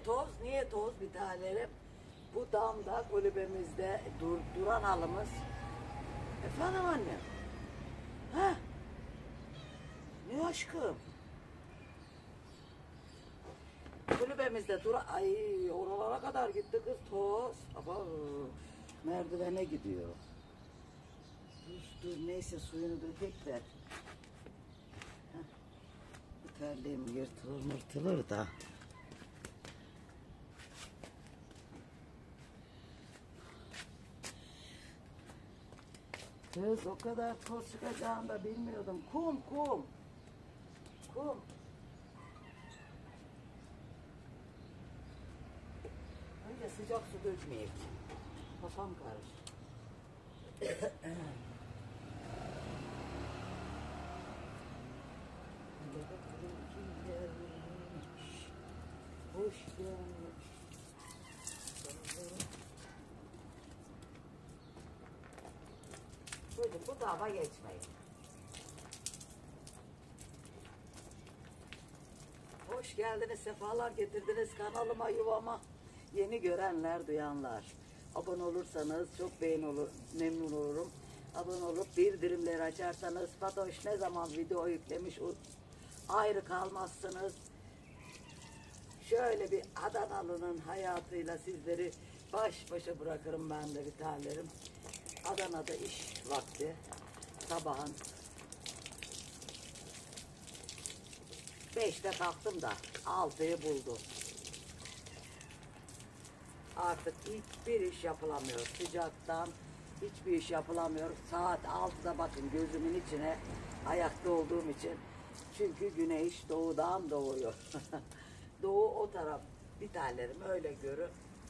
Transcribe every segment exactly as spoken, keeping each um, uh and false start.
toz? Niye toz bir tanelerim? Bu damda kulübemizde dur, duran halımız. Efendim annem? Ha? Ne aşkım? Kulübemizde dur, ay oralara kadar gitti kız toz. Ama merdivene gidiyor. Dur dur neyse suyunu dökek de. Bu terliğim yırtılır mırtılır da. Kız o kadar toz çıkacağını da bilmiyordum. Kum kum. Kum. Önce sıcak su dökmeyek. Kafam karıştı. Hoş gelmiş. Buyurun bu tarafa geçmeyin. Hoş geldiniz, sefalar getirdiniz kanalıma, yuvama. Yeni görenler, duyanlar. Abone olursanız çok beğen olur, memnun olurum. Abone olup bildirimleri açarsanız Fatoş ne zaman video yüklemiş ayrı kalmazsınız. Şöyle bir Adanalı'nın hayatıyla sizleri baş başa bırakırım ben de bir tanelerim. Adana'da iş vakti sabahın beşte kalktım da altıyı buldu. Artık hiçbir iş yapılamıyor. Sıcaktan hiçbir iş yapılamıyor. Saat altıda bakın gözümün içine ayakta olduğum için. Çünkü güneş doğudan doğuyor. Doğu o taraf bir tanelerim öyle görün.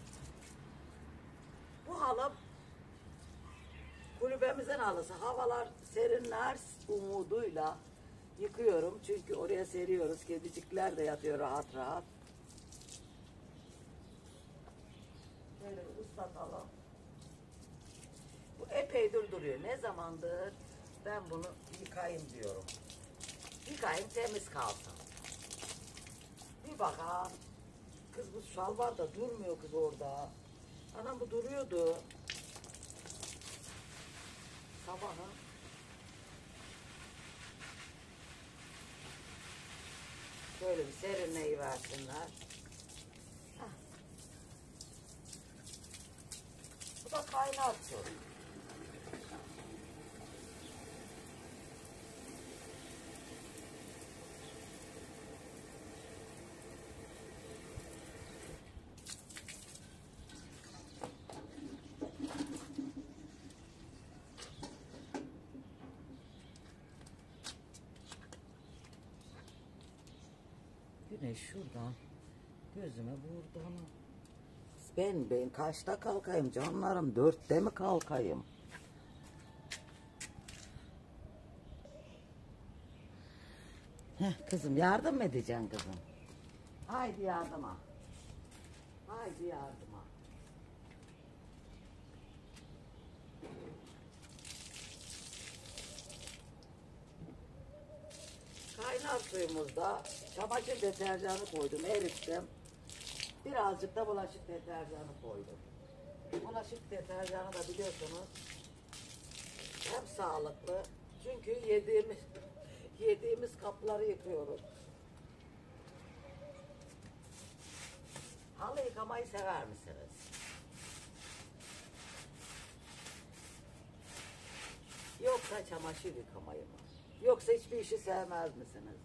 Bu halım kulübemizin halısı. Havalar serinler umuduyla yıkıyorum. Çünkü oraya seriyoruz. Kedicikler de yatıyor rahat rahat. Böyle bir ıslatalım. Bu epeydir duruyor. Ne zamandır ben bunu yıkayayım diyorum. Yıkayayım temiz kalsın. Bir bakalım. Kız bu şalvar da durmuyor kız orada. Anam bu duruyordu. Sabahın. Şöyle bir serinleyi versinler. Heh. Bu da kaynar su. Güneş şuradan gözüme vurdu ama ben ben kaçta kalkayım canlarım, dörtte mi kalkayım? Heh, kızım yardım mı edeceksin kızım? Haydi yardıma. Haydi yardıma. Kaynar suyumuzda çamaşır deterjanı koydum, erittim. Birazcık da bulaşık deterjanı koydum. Bulaşık deterjanı da biliyorsunuz hem sağlıklı, çünkü yediğimiz yediğimiz kapları yıkıyoruz. Halı yıkamayı sever misiniz? Yoksa çamaşır yıkamayı mı? Yoksa hiçbir işi sevmez misiniz?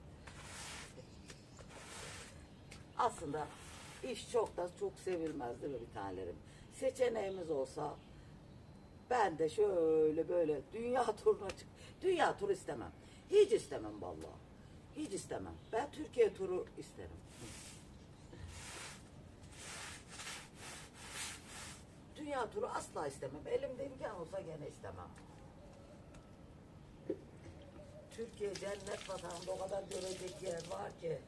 Aslında iş çok da çok sevilmez değil mi bir tanelerim? Seçeneğimiz olsa ben de şöyle böyle dünya turuna çık. Dünya turu istemem. Hiç istemem vallahi. Hiç istemem. Ben Türkiye turu isterim. Dünya turu asla istemem. Elimde imkan olsa gene istemem. Türkiye cennet vatanında o kadar görecek yer var ki.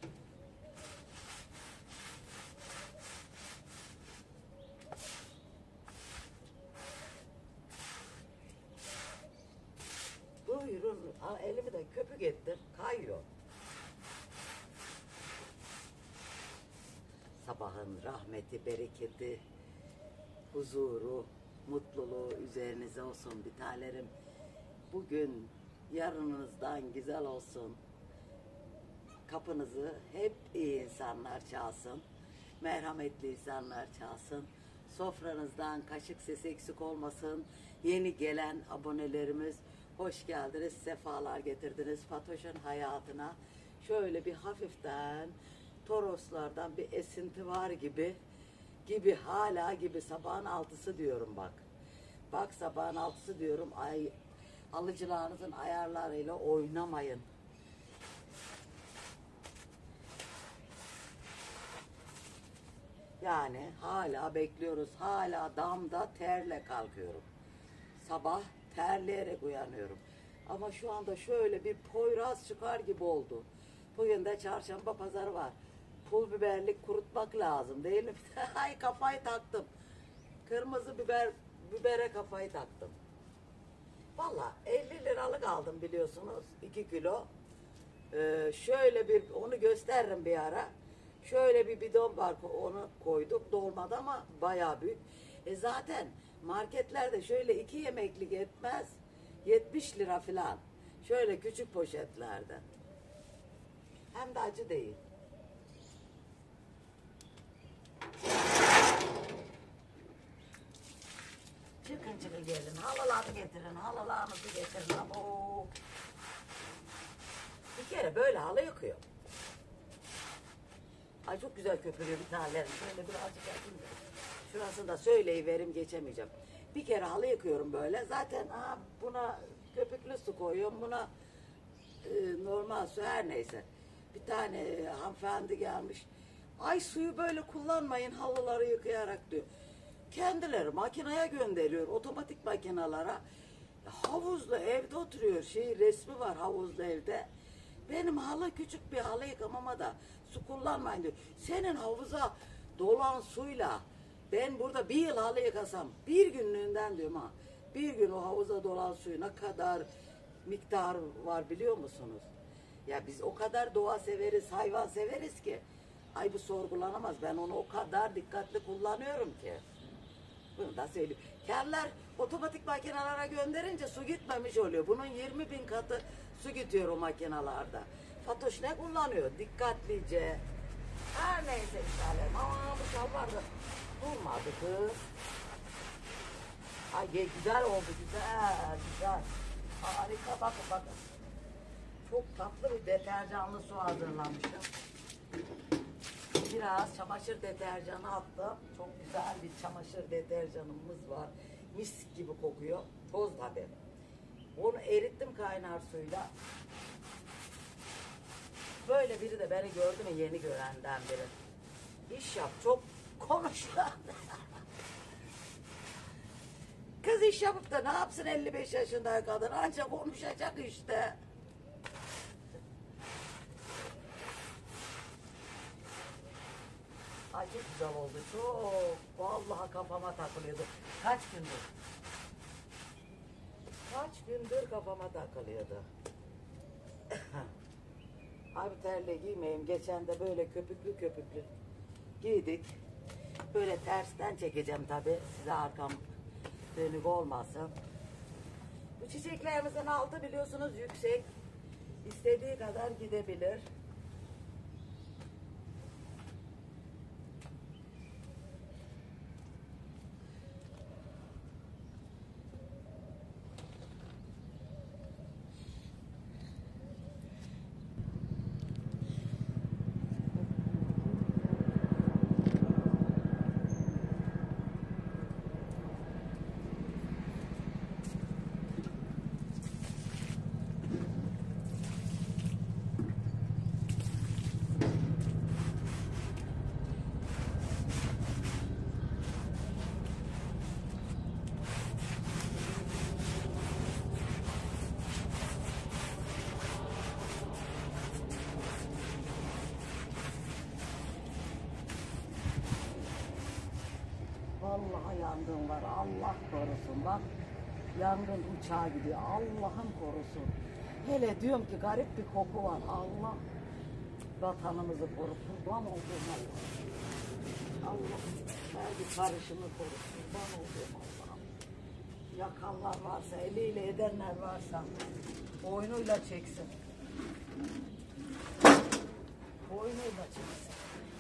Buyurun, elimi de köpük ettim, kayıyor. Sabahın rahmeti, bereketi, huzuru, mutluluğu üzerinize olsun bir tanelerim. Bugün yarınınızdan güzel olsun. Kapınızı hep iyi insanlar çalsın. Merhametli insanlar çalsın. Sofranızdan kaşık sesi eksik olmasın. Yeni gelen abonelerimiz hoş geldiniz, sefalar getirdiniz Fatoş'un hayatına. Şöyle bir hafiften Toroslardan bir esinti var gibi gibi hala gibi sabahın altısı diyorum bak. Bak sabahın altısı diyorum. Ay, alıcılarınızın ayarlarıyla oynamayın. Yani hala bekliyoruz. Hala damda terle kalkıyorum. Sabah terleyerek uyanıyorum. Ama şu anda şöyle bir Poyraz çıkar gibi oldu. Bugün de çarşamba pazarı var. Pul biberlik kurutmak lazım değil mi? Ay kafayı taktım. Kırmızı biber bibere kafayı taktım. Valla elli liralık aldım biliyorsunuz. iki kilo. Ee, şöyle bir onu gösteririm bir ara. Şöyle bir bidon var, onu koyduk. Dolmadı ama bayağı büyük. E zaten marketlerde şöyle iki yemeklik etmez. yetmiş lira falan. Şöyle küçük poşetlerde. Hem de acı değil. Çıkın çıkın gelin. Halalarını getirin. Halalarınızı getirin. Abo. Bir kere böyle halı yıkıyor. Ay çok güzel köpürüyor bir tanelerim. Şöyle birazcık yapayım da. Şurasını da söyleyiverim, geçemeyeceğim. Bir kere halı yıkıyorum böyle. Zaten aa, buna köpüklü su koyuyorum. Buna e, normal su, her neyse. Bir tane e, hanımefendi gelmiş. Ay suyu böyle kullanmayın halıları yıkayarak diyor. Kendileri makineye gönderiyor. Otomatik makinalara. Havuzlu evde oturuyor. Şey resmi var havuzlu evde. Benim halı küçük bir halı yıkamama da su kullanmayın diyor. Senin havuza dolan suyla ben burada bir yıl halı yıkasam bir günlüğünden diyorum ha. Bir gün o havuza dolan suyu ne kadar miktar var biliyor musunuz? Ya biz o kadar doğa severiz, hayvan severiz ki. Ay bu sorgulanamaz. Ben onu o kadar dikkatli kullanıyorum ki. Bunu da söyleyeyim. Keller otomatik makinelere gönderince su gitmemiş oluyor. Bunun yirmi bin katı su gidiyor o makinalarda. Fatoş ne kullanıyor? Dikkatlice. Her neyse işte. Aman bu şal vardı. Durmadı kız. Ay güzel oldu, güzel, güzel. Harika, bakın bakın. Çok tatlı bir deterjanlı su hazırlamışım. Biraz çamaşır deterjanı attım. Çok güzel bir çamaşır deterjanımız var. Mis gibi kokuyor. Toz tabii. Onu erittim kaynar suyla. Böyle biri de beni gördü mü yeni görenden biri. İş yap, çok konuş. Kız iş yapıp da ne yapsın elli beş yaşında kadın? Ancak konuşacak işte. Ay çok güzel oldu. Çok. Vallahi kafama takılıyordu. Kaç gündür? Kaç gündür kafama takılıyordu. Abi terle giymeyeyim. Geçen de böyle köpüklü köpüklü giydik. Böyle tersten çekeceğim tabi. Size arkam dönük olmasın. Bu çiçeklerimizin altı biliyorsunuz yüksek. İstediği kadar gidebilir. Vallahi yangın var. Allah korusun. Bak yangın uçağı gidiyor. Allah'ım korusun. Hele diyorum ki garip bir koku var. Allah vatanımızı koru. Kurban olduğum Allah. Allah verdi karışımı korusun. Ben olayım Allah'ım. Yakanlar varsa, eliyle edenler varsa boynuyla çeksin. Boynuyla çeksin.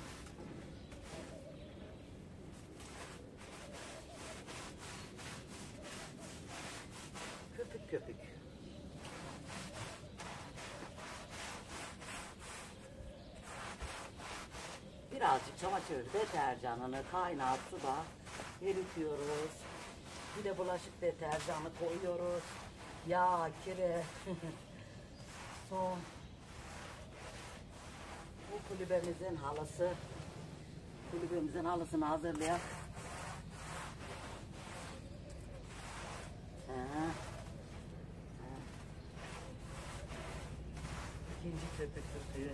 Köpük köpük. Birazcık çamaşır deterjanını kaynar suda eritiyoruz. Bir de bulaşık deterjanı koyuyoruz. Yağ, kire, son. Bu kulübemizin halısı. Kulübemizin halısını hazırlayak. Ee, İkinci köpük köpüğü.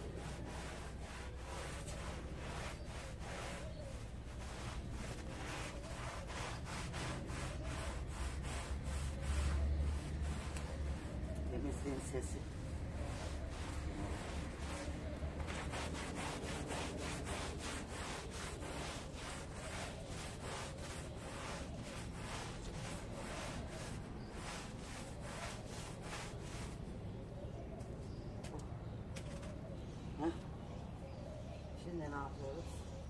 Temizliğin sesi. Heh. Şimdi ne yapıyoruz?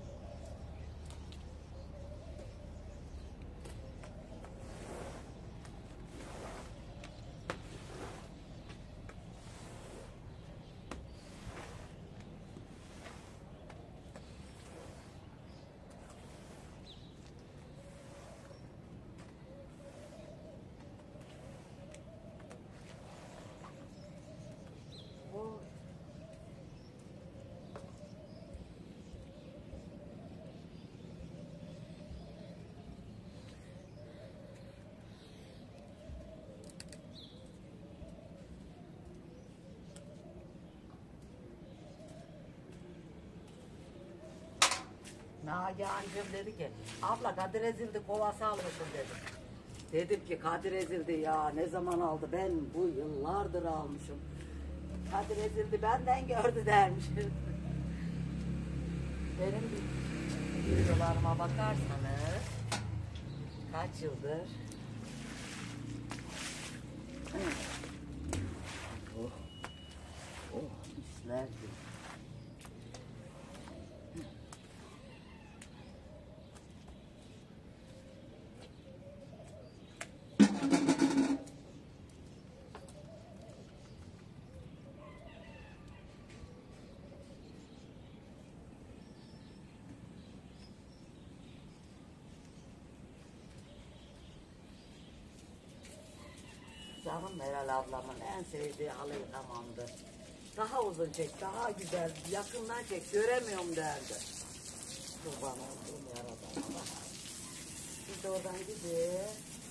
Nagihan'cığım dedi ki, abla Kadir ezildi kovası almışım dedim. Dedim ki Kadir ezildi ya, ne zaman aldı, ben bu yıllardır almışım. Kadir ezildi benden gördü dermiş. Benim videolarıma bakarsanız kaç yıldır oh, oh misler gibi. Canım Meral ablamın en sevdiği halı yıkamamdı. Daha uzun çek, daha güzel, yakından çek, göremiyorum derdi. Kurban olduğum yaradan. Biz de oradan gidiyor.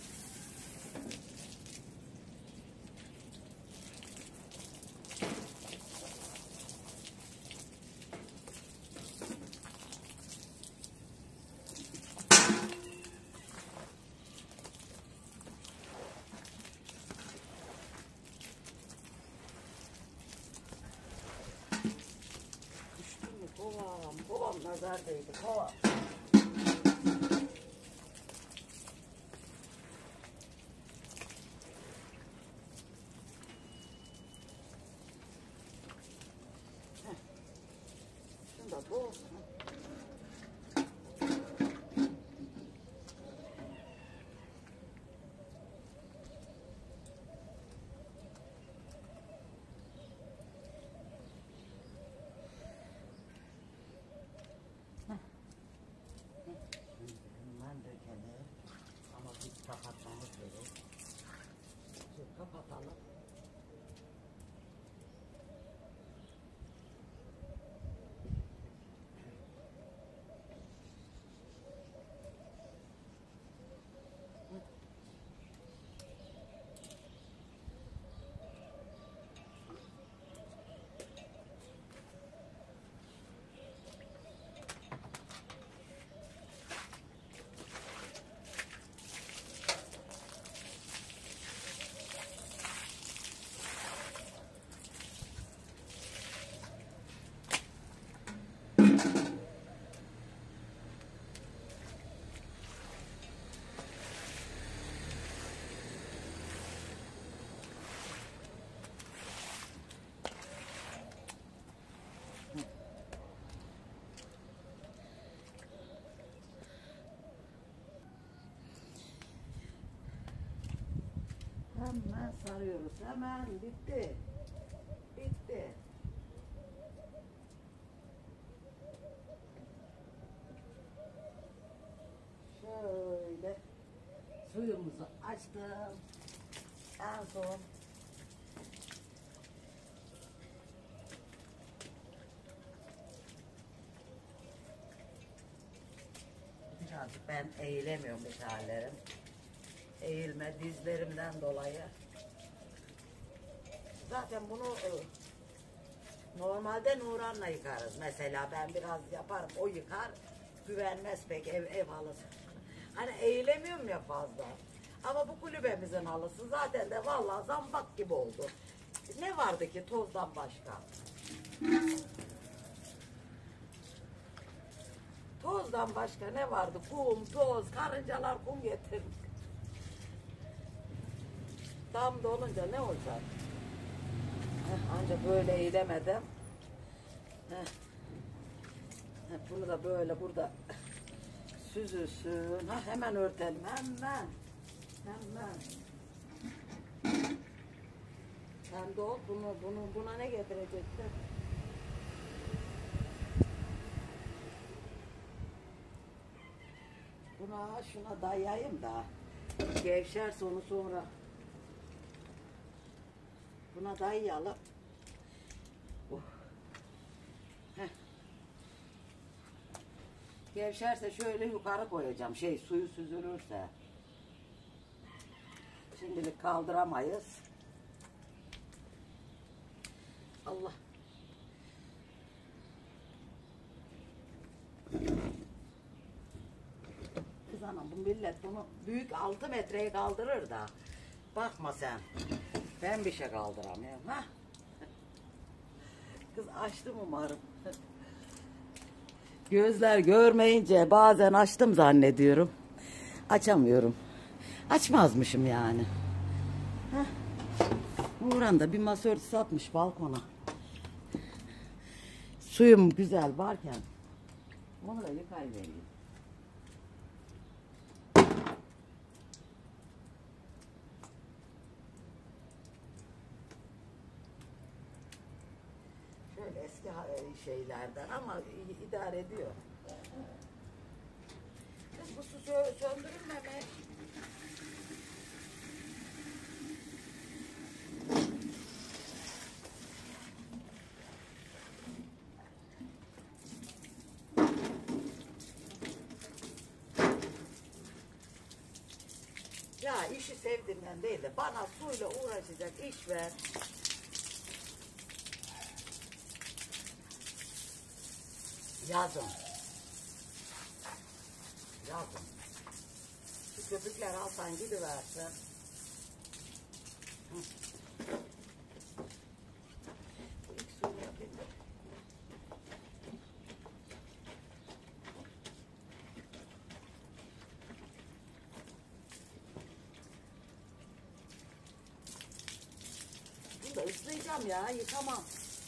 Kovam, kovam nazar değdi, kovam. Şunu da bu. Kapatmamız gerek. Şimdi kapatalım. Hemen sarıyoruz. Hemen bitti. Bitti. Şöyle suyumuzu açtım. En son birazcık ben eğilemiyorum bir tanelerim. Eğilme dizlerimden dolayı. Zaten bunu e, normalde Nuran'la yıkarız. Mesela ben biraz yaparım, o yıkar. Güvenmez pek ev, ev halısı. Hani eğilemiyorum ya fazla. Ama bu kulübemizin halısı zaten de vallahi zambak gibi oldu. Ne vardı ki tozdan başka? Tozdan başka ne vardı? Kum, toz, karıncalar kum getirmiş. Tam dolunca ne olacak? Heh, ancak böyle eğilemedim. Heh. Heh, bunu da böyle burada süzülsün. Ha, hemen örtelim. Hemen. Hemen. Sen de ol. Bunu, bunu, buna ne getireceksin? Buna şuna dayayayım da gevşerse onu sonra buna dayayalım. Oh. Heh. Gevşerse şöyle yukarı koyacağım. Şey suyu süzülürse. Şimdilik kaldıramayız. Allah. Kız anam bu millet bunu büyük altı metreye kaldırır da. Bakma sen. Ben bir şey kaldıramıyorum. Ha? Kız açtım umarım. Gözler görmeyince bazen açtım zannediyorum. Açamıyorum. Açmazmışım yani. Heh. Nuran da bir masa örtüsü atmış balkona. Suyum güzel varken onu da yıkayıvereyim. Şöyle eski şeylerden ama idare ediyor. Kız bu su söndürülmemiş. Ya işi sevdiğimden değil de bana suyla uğraşacak iş ver. Yazın. Yazın. Şu köpükler alsan gidiversin. Bu ilk suyunu yapayım da. Bunu da ıslayacağım ya, yıkamam.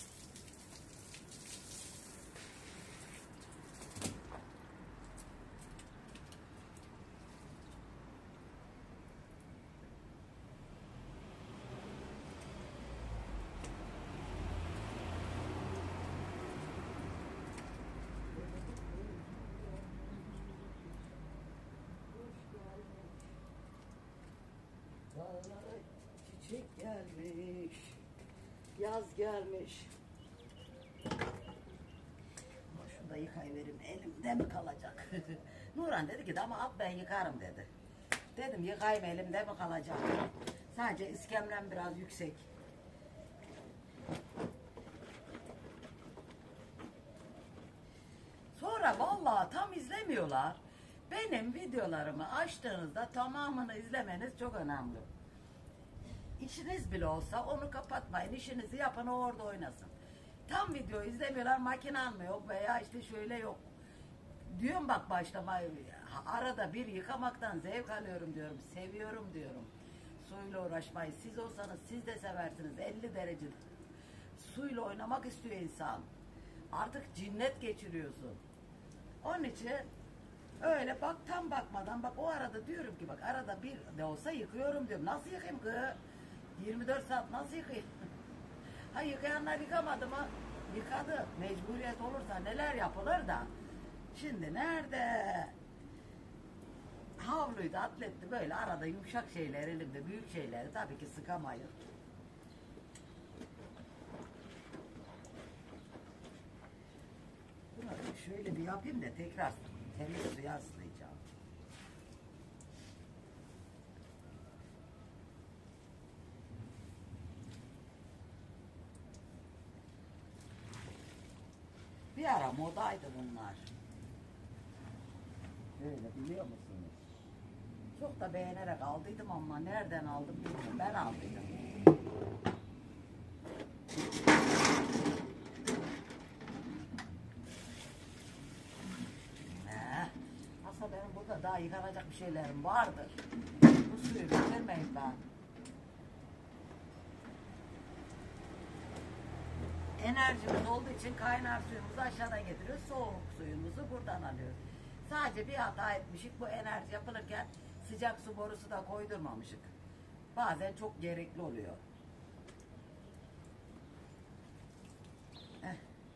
Dağlara çiçek gelmiş, yaz gelmiş. Ama şunu da yıkayıvereyim, elimde mi kalacak? Nuran dedi ki ama ab ben yıkarım dedi. Dedim yıkayayım, elimde mi kalacak? Sadece iskemlem biraz yüksek. Sonra vallahi tam izlemiyorlar. Benim videolarımı açtığınızda tamamını izlemeniz çok önemli. İşiniz bile olsa onu kapatmayın. İşinizi yapın, o orada oynasın. Tam video izlemiyorlar, makine almıyor veya işte şöyle yok. Diyorum bak başta arada bir yıkamaktan zevk alıyorum diyorum. Seviyorum diyorum. Suyla uğraşmayı. Siz olsanız siz de seversiniz. elli derece suyla oynamak istiyor insan. Artık cinnet geçiriyorsun. Onun için Öyle bak tam bakmadan bak o arada diyorum ki bak arada bir de olsa yıkıyorum diyorum. Nasıl yıkayayım kız? yirmi dört saat nasıl yıkayayım? Ha yıkayanlar yıkamadı mı? Yıkadı. Mecburiyet olursa neler yapılır da. Şimdi nerede? Havluydu, atletti böyle arada yumuşak şeyler elimde, büyük şeyleri tabii ki sıkamayız. Bunu şöyle bir yapayım da tekrar temiz suya ıslayacağım. Bir ara modaydı bunlar. Böyle biliyor musunuz? Çok da beğenerek aldıydım ama nereden aldım bilmiyorum. Ben aldıydım. Ee, aslında benim burada daha yıkanacak bir şeylerim vardır. Bu suyu bitirmeyin ben. Enerjimiz olduğu için kaynar suyumuzu aşağıdan getiriyoruz. Soğuk suyumuzu buradan alıyoruz. Sadece bir hata etmişik. Bu enerji yapılırken sıcak su borusu da koydurmamışık. Bazen çok gerekli oluyor. Heh.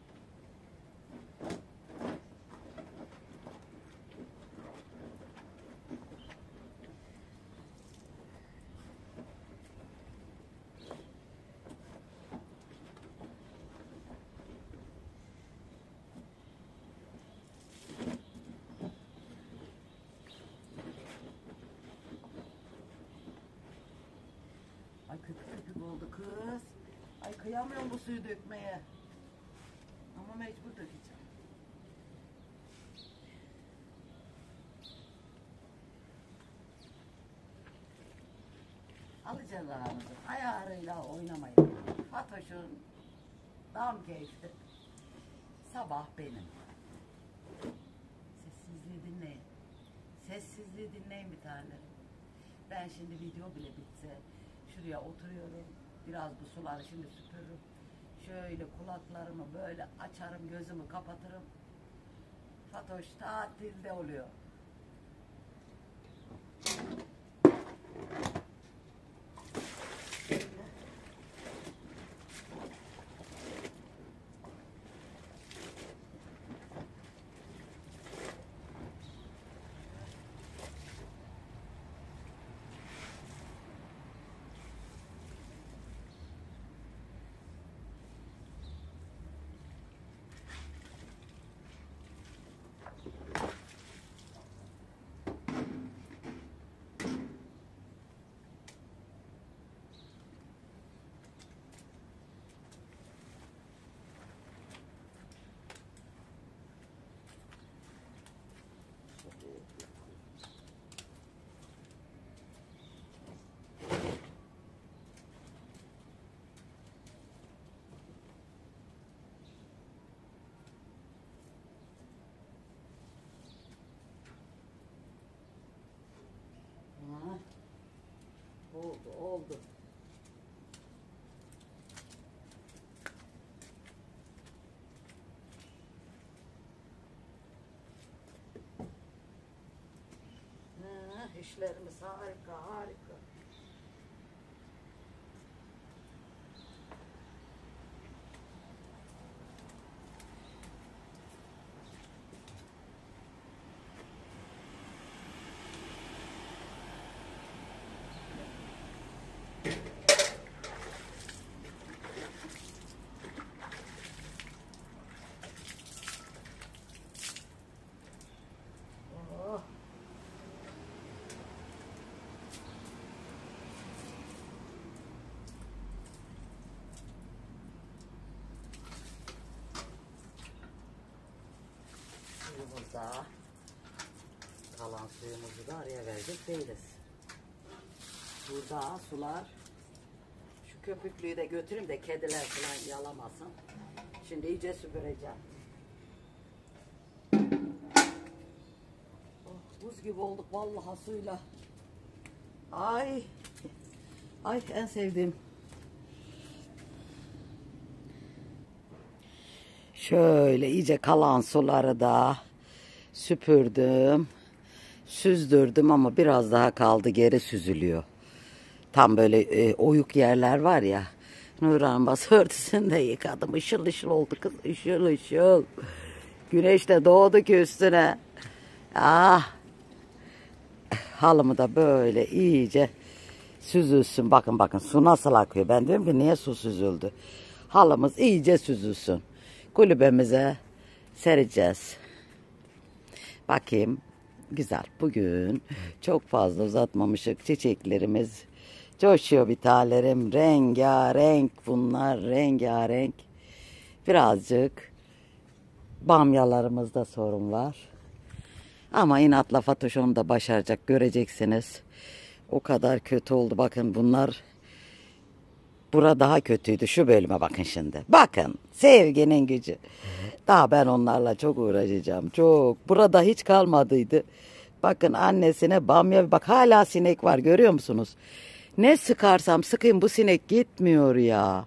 Ay köpük köpük oldu kız. Ay kıyamıyorum bu suyu dökmeye. Ama mecbur dökeceğim. Alacağız aramızı. Ayarıyla oynamayın. Fatoş'un dam keyifli. Sabah benim. Sessizliği dinleyin. Sessizliği dinleyin bir tane. Ben şimdi video bile bitse şuraya oturuyorum. Biraz bu suları şimdi süpürürüm. Şöyle kulaklarımı böyle açarım, gözümü kapatırım. Fatoş tatilde oluyor. Ha, oldu, oldu. Ha, işlerimiz harika, harika. Oh. Suyumuza kalan suyumuzu da araya verecek değiliz. Burada sular şu köpüklüğü de götüreyim de kediler falan yalamasın. Şimdi iyice süpüreceğim. Oh, buz gibi olduk vallahi suyla. Ay. Ay en sevdiğim. Şöyle iyice kalan suları da süpürdüm. süzdürdüm ama biraz daha kaldı, geri süzülüyor. Tam böyle e, oyuk yerler var ya. Nurhan masa örtüsünü de yıkadım. Işıl ışıl oldu kız. Işıl ışıl. Güneş de doğdu ki üstüne. Ah. Halımı da böyle iyice süzülsün. Bakın bakın su nasıl akıyor. Ben diyorum ki niye su süzüldü? Halımız iyice süzülsün. Kulübemize sereceğiz. Bakayım. Güzel. Bugün çok fazla uzatmamışık. Çiçeklerimiz coşuyor bir tanelerim. Rengarenk bunlar. Rengarenk. Birazcık bamyalarımızda sorun var. Ama inatla Fatoş onu da başaracak. Göreceksiniz. O kadar kötü oldu. Bakın bunlar. Bura daha kötüydü. Şu bölüme bakın şimdi. Bakın. Sevginin gücü. Daha ben onlarla çok uğraşacağım. Çok. Burada hiç kalmadıydı. Bakın annesine bamya. Bak hala sinek var. Görüyor musunuz? Ne sıkarsam sıkayım bu sinek gitmiyor ya.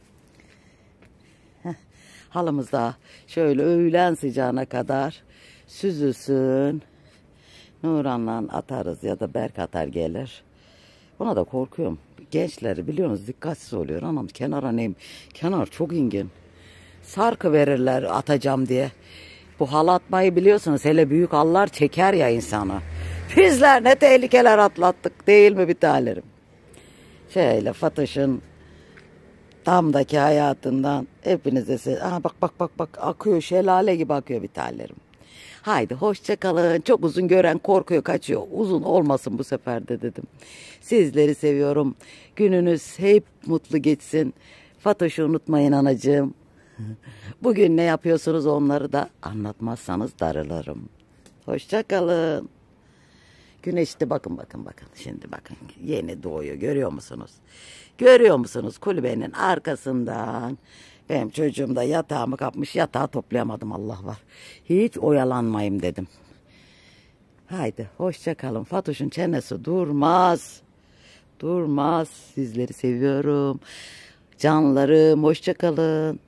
Heh. Halımızda şöyle öğlen sıcağına kadar süzülsün. Nurhan'la atarız ya da Berk atar gelir. Buna da korkuyorum. Gençleri biliyorsunuz dikkatsiz oluyor. Anam kenara neyim? Kenar çok ingin. Sarkı verirler atacağım diye. Bu hal atmayı biliyorsunuz. Hele büyük hallar çeker ya insanı. Bizler ne tehlikeler atlattık değil mi bir tanelerim? Şöyle Fatoş'un damdaki hayatından hepinize se Aha, bak bak bak bak akıyor, şelale gibi akıyor bir tanelerim. Haydi hoşça kalın. Çok uzun gören korkuyor, kaçıyor. Uzun olmasın bu sefer de dedim. Sizleri seviyorum. Gününüz hep mutlu geçsin. Fatoş'u unutmayın anacığım. Bugün ne yapıyorsunuz onları da anlatmazsanız darılırım. Hoşça kalın. Güneş de bakın bakın bakın. Şimdi bakın yeni doğuyor. Görüyor musunuz? Görüyor musunuz? Kulübenin arkasından. Benim çocuğum da yatağımı kapmış. Yatağı toplayamadım, Allah var. Hiç oyalanmayayım dedim. Haydi hoşça kalın. Fatoş'un çenesi durmaz. Durmaz. Sizleri seviyorum. Canlarım hoşça kalın.